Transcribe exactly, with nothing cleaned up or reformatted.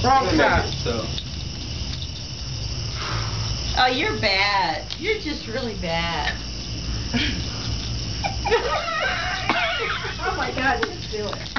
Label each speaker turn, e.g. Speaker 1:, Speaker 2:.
Speaker 1: wrong side.
Speaker 2: So.
Speaker 3: Oh, you're bad. You're just really bad.
Speaker 1: Oh my God, just do it.